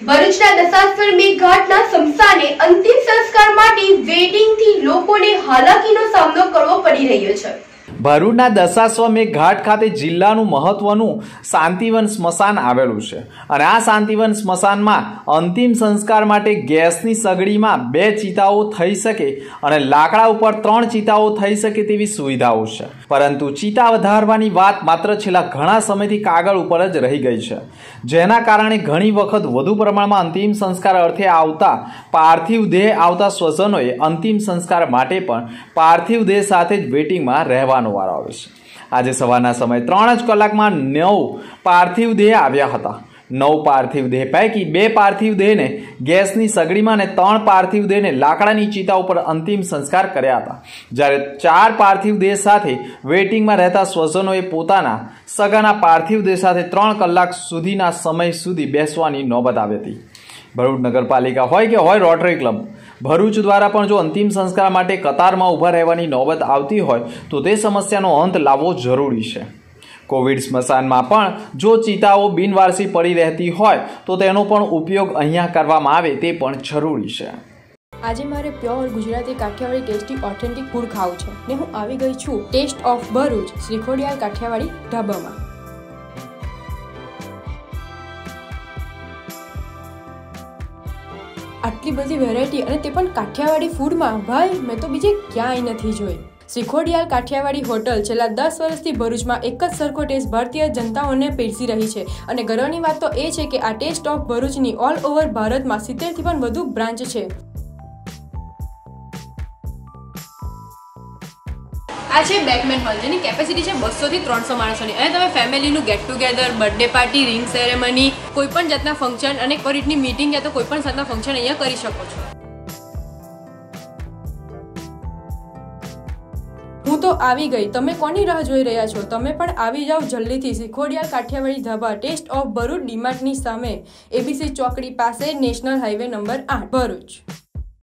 ભરૂચના દશાશ્વર મેઘઘાટના સ્મશાને અંતિમ સંસ્કાર માટે વેટિંગથી લોકોને હાલાકીનો સામનો કરવો પડી રહ્યો છે। ભરૂચના દશાશ્વમેઘ ઘાટ ખાતે જિલ્લાનું મહત્વનું શાંતિવન સ્મશાન આવેલું છે અને આ શાંતિવન સ્મશાનમાં અંતિમ સંસ્કાર માટે ગેસની સગડીમાં 2 ચિતાઓ થઈ શકે અને લાકડા ઉપર 3 ચિતાઓ થઈ શકે તેવી સુવિધાઓ છે, પરંતુ ચિતા વધારવાની વાત માત્ર છેલ્લા ઘણા સમયથી કાગળ ઉપર જ રહી ગઈ છે, જેના કારણે ઘણી વખત વધુ પ્રમાણમાં અંતિમ સંસ્કાર અર્થે આવતા પાર્થિવ દેહ આવતા સ્વજનોએ અંતિમ સંસ્કાર માટે પણ પાર્થિવ દેહ સાથે જ વેટિંગમાં રહેવાનું વારો આવે છે। આજે સવારના સમયે 3 જ કલાકમાં 9 પાર્થિવ દેહ આવ્યા હતા। 9 પાર્થિવ દેહ પૈકી 2 પાર્થિવ દેહને ગેસની સગડીમાં અને 3 પાર્થિવ દેહને લાકડાની ચિતા ઉપર અંતિમ સંસ્કાર કર્યા હતા, જ્યારે 4 પાર્થિવ દેહ સાથે વેટિંગમાં રહેતા સ્વજનોએ પોતાના સગાના પાર્થિવ દેહ સાથે 3 કલાક સુધીના સમય સુધી બેસવાની નોબત આવી હતી। ભરૂચ નગરપાલિકા હોય કે હોય રોટરી ક્લબ, ભરૂચ દ્વારા પણ જો અંતિમ સંસ્કાર માટે કતારમાં ઊભા રહેવાની નોબત આવતી હોય તો તે સમસ્યાનો અંત લાવવો જરૂરી છે। કોવિડ સ્મશાનમાં પણ જો ચિતાઓ બિનવારસી પડી રહેતી હોય તો તેનો પણ ઉપયોગ અહીંયા કરવામાં આવે તે પણ જરૂરી છે। આજે મારે pure Gujarati Kathiyawadi tasty authentic food ખાવું છે ને હું આવી ગઈ છું ટેસ્ટ ઓફ ભરૂચ શ્રીખોડિયાર કાઠિયાવાડી ઢાબામાં। આટલી બધી વેરાયટી અને તે પણ કાઠિયાવાડી ફૂડમાં, ભાઈ મેં તો બીજે ક્યાંય નથી જોઈ। શ્રીખોડિયાર કાઠિયાવાડી હોટલ છેલ્લા 10 વર્ષથી ભરૂચમાં એક જ સરખો ટેસ્ટ ભારતીય જનતાઓને પીરસી રહી છે અને ગર્વની વાત તો એ છે કે આ ટેસ્ટ ઓફ ભરૂચની ઓલ ઓવર ભારતમાં 70થી પણ વધુ બ્રાન્ચ છે। આ છે બેકમેન હોલ, જેની કેપેસિટી છે 200 થી 300 માણસોની અને તમે ફેમિલીનું get together, birthday party, ring ceremony, કોઈ પણ જાતના ફંક્શન અને એક રીતની મીટિંગ યા તો કોઈ પણ જાતના ફંક્શન અહીંયા કરી શકો છો। હું તો આવી ગઈ, તમે કોની રાહ જોઈ રહ્યા છો? તમે પણ આવી જાઓ જલ્દીથી શ્રીખોડિયાર કાઠિયાવાડી ધાબા ટેસ્ટ ઓફ ભરૂચ ડીમાર્ટની સામે, એબીસી ચોકડી પાસે, નેશનલ હાઈવે નંબર 8 ભરૂચ।